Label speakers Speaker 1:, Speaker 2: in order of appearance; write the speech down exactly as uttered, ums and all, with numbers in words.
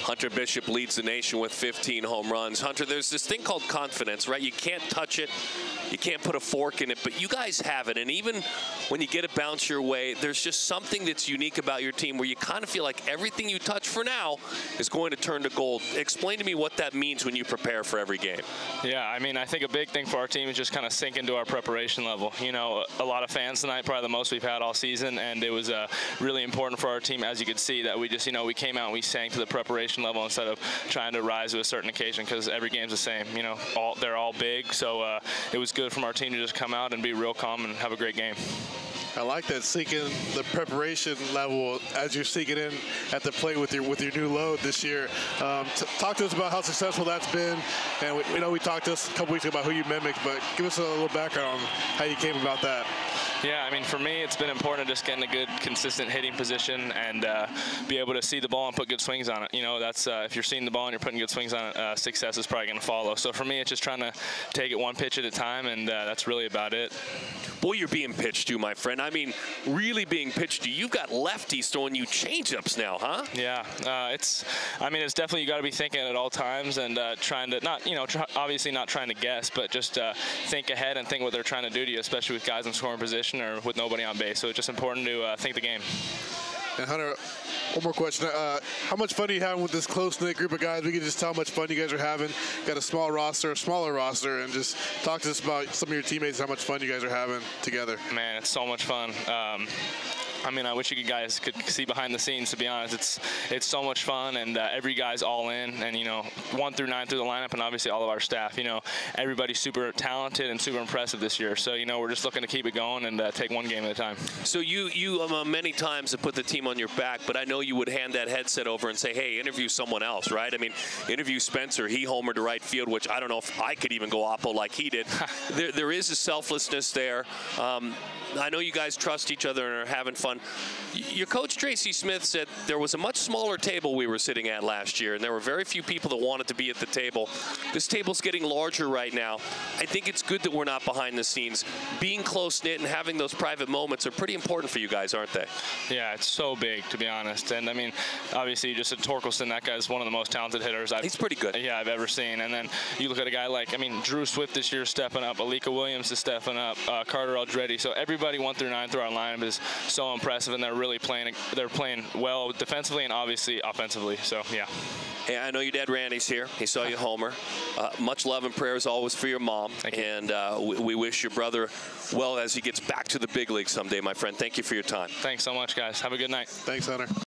Speaker 1: Hunter Bishop leads the nation with fifteen home runs. Hunter, there's this thing called confidence, right? You can't touch it. You can't put a fork in it, but you guys have it. And even when you get it bounce your way, there's just something that's unique about your team where you kind of feel like everything you touch for now is going to turn to gold. Explain to me what that means when you prepare for every game.
Speaker 2: Yeah, I mean, I think a big thing for our team is just kind of sink into our preparation level. You know, a lot of fans tonight, probably the most we've had all season, and it was uh, really important for our team, as you could see, that we just, you know, we came out and we sank to the preparation level instead of trying to rise to a certain occasion, because every game's the same. You know, all, they're all big, so uh, it was good from our team to just come out and be real calm and have a great game.
Speaker 3: I like that, sinking the preparation level as you're sinking in at the plate with your with your new load this year. Um, t talk to us about how successful that's been. And we, we know we talked to us a couple weeks ago about who you mimicked, but give us a little background on how you came about that.
Speaker 2: Yeah, I mean, for me, it's been important to just get in a good, consistent hitting position and uh, be able to see the ball and put good swings on it. You know, that's uh, if you're seeing the ball and you're putting good swings on it, uh, success is probably going to follow. So for me, it's just trying to take it one pitch at a time, and uh, that's really about it.
Speaker 1: Boy, you're being pitched to, my friend. I mean, really being pitched to. You've got lefties throwing you changeups now, huh?
Speaker 2: Yeah, uh, it's. I mean, it's definitely, you got to be thinking at all times and uh, trying to not, you know, try, obviously not trying to guess, but just uh, think ahead and think what they're trying to do to you, especially with guys in scoring position or with nobody on base. So it's just important to uh, think the game.
Speaker 3: And Hunter, one more question. Uh, how much fun are you having with this close-knit group of guys? We can just tell how much fun you guys are having. Got a small roster, a smaller roster, and just talk to us about some of your teammates, how much fun you guys are having together.
Speaker 2: Man, it's so much fun. Um, I mean, I wish you guys could see behind the scenes, to be honest. It's it's so much fun, and uh, every guy's all in, and, you know, one through nine through the lineup, and obviously all of our staff. You know, everybody's super talented and super impressive this year. So, you know, we're just looking to keep it going and uh, take one game at a time.
Speaker 1: So you, you um, many times have put the team on your back, but I know you would hand that headset over and say, hey, interview someone else, right? I mean, interview Spencer. He homered to right field, which I don't know if I could even go oppo like he did. there, there is a selflessness there. Um, I know you guys trust each other and are having fun. Your coach, Tracy Smith, said there was a much smaller table we were sitting at last year, and there were very few people that wanted to be at the table. This table's getting larger right now. I think it's good that we're not behind the scenes. Being close-knit and having those private moments are pretty important for you guys, aren't they?
Speaker 2: Yeah, it's so big, to be honest. And, I mean, obviously, just at Torkelson, that guy's one of the most talented hitters I've,
Speaker 1: He's pretty good.
Speaker 2: Yeah, I've ever seen. And then you look at a guy like, I mean, Drew Swift this year stepping up, Alika Williams is stepping up, uh, Carter Aldretti. So everybody one through nine through our lineup is so impressive, and they're really playing, they're playing well defensively and obviously offensively. So, yeah.
Speaker 1: Hey, I know your dad Randy's here. He saw you homer. Uh, much love and prayers always for your mom.
Speaker 2: Thank you.
Speaker 1: And uh, we, we wish your brother well as he gets back to the big league someday, my friend. Thank you for your time.
Speaker 2: Thanks so much, guys. Have a good night.
Speaker 3: Thanks, Hunter.